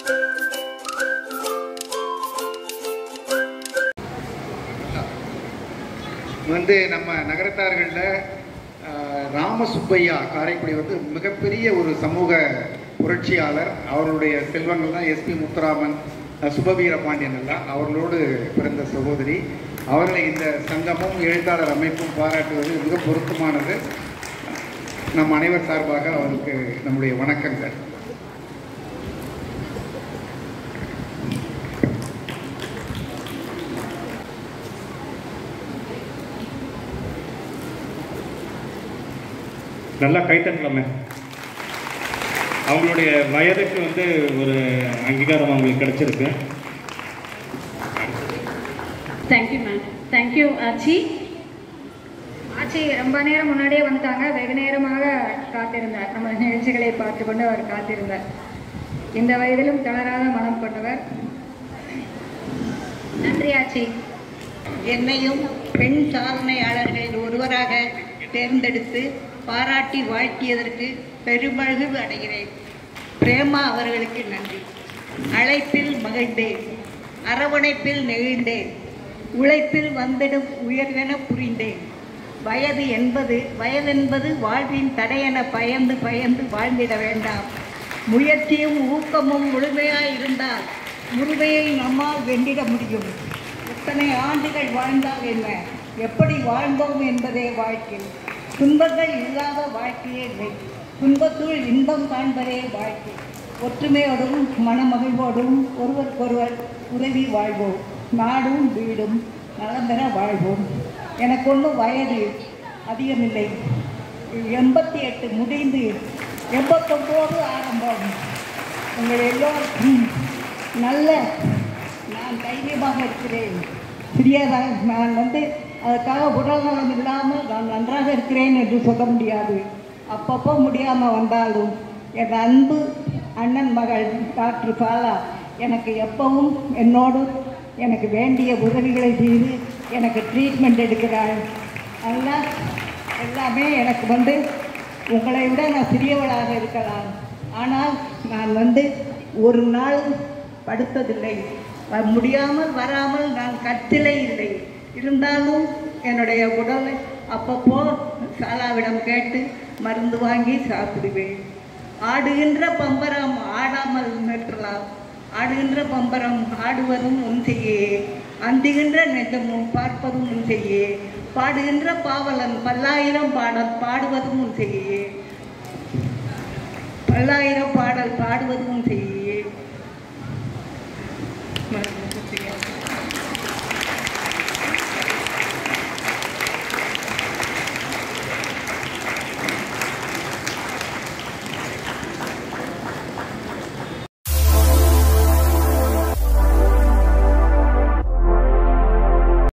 நம்ம நகரத்தார்களில் ராமசுப்பையா காரைக்குடி மிகப்பெரிய ஒரு சமூக புரட்சியாளர். அவருடைய செல்வங்கள் தான் எஸ்பி முத்துராமன், சுபவீர பாண்டியன் எல்லாம். அவர்களோடு பிறந்த சகோதரி. அவர்களை இந்த சங்கமும் எழுத்தாளர் அமைப்பும் பாராட்டுவது மிக பொருத்தமானது. நம் அனைவர் சார்பாக அவருக்கு நம்முடைய வணக்கங்கள். நல்லா கைத்தட்டலாமே. அவங்களுடைய வயதுக்கு ஒரு அங்கீகாரம் அவங்களுக்கு கிடைச்சிருக்கு. Thank you ma'am. தேங்க்யூ ஆச்சி. ஆச்சி ரொம்ப நேரம் முன்னாடியே வந்துட்டாங்க. வெகு நேரமாக காத்திருந்தார். நம்ம நிகழ்ச்சிகளை பார்த்து கொண்டு அவர் காத்திருந்தார். இந்த வயதிலும் தளராத மனம் கொண்டவர். நன்றி ஆச்சி. என்னையும் பெண் சாதனையாளர்களில் ஒருவராக தேர்ந்தெடுத்து பாராட்டி வாழ்த்தியதற்கு பெருமகிழ்வு அடைகிறேன். பிரேமா அவர்களுக்கு நன்றி. அழைப்பில் மகிழ்ந்தேன், அரவணைப்பில் நெகிழ்ந்தேன், உழைப்பில் வந்திடும் உயர்வென புரிந்தேன். வயதென்பது வாழ்வின் தடையென பயந்து வாழ்ந்திட வேண்டாம். முயற்சியும் ஊக்கமும் முழுமையாய் இருந்தால் முழுமையை நம்மால் வென்றிட முடியும். எத்தனை ஆண்டுகள் வாழ்ந்தால் என்ன, எப்படி வாழ்ந்தோம் என்பதே வாழ்க்கை. துன்பங்கள் இல்லாத வாழ்க்கையே இல்லை. துன்பத்துள் இன்பம் காண்பதே வாழ்க்கை. ஒற்றுமையோடும் மனமகிழ்வோடும் ஒருவருக்கொருவர் உதவி வாழ்வோம். நாடும் வீடும் நலம்பெற வாழ்வோம். எனக்கு ஒன்றும் வயது அதிகமில்லை. 88 முடிந்து 89 ஆரம்பம். உங்கள் எல்லோருக்கும் நான் தைரியமாக இருக்கிறேன். சிறியதாக நான் அதுக்காக உடல்நலம் இல்லாமல் நான் நன்றாக இருக்கிறேன் என்று சொல்ல முடியாது. அப்பப்போ முடியாமல் வந்தாலும் என் அன்பு அண்ணன் மகள் டாக்டர் பாலா எனக்கு எப்பவும் என்னோடு எனக்கு வேண்டிய உதவிகளை செய்து எனக்கு ட்ரீட்மெண்ட் எடுக்கிறாள். அதெல்லாம் எல்லாமே எனக்கு உங்களை விட நான் சிறியவளாக இருக்கலாம். ஆனால் நான் ஒரு நாள் படுத்ததில்லை. முடியாமல் வராமல் நான் கத்திலே இல்லை. இருந்தாலும் என்னுடைய உடலை அப்பப்போ சாலாவிடம் கேட்டு மருந்து வாங்கி சாப்பிடுவேன். ஆடுகின்ற பம்பரம் ஆடாமல் நிறுத்தலாம். ஆடுகின்ற பம்பரம் ஆடுவதும் உன் செய்யே. அந்துகின்ற நெஞ்சமும் பார்ப்பதும் உன் செய்யே. பாடுகின்ற பாவலன் பல்லாயிரம் பாடல் பாடுவதும் உன் செய்யே. பல்லாயிரம் பாடல் பாடுவதும் உன் செய்யே.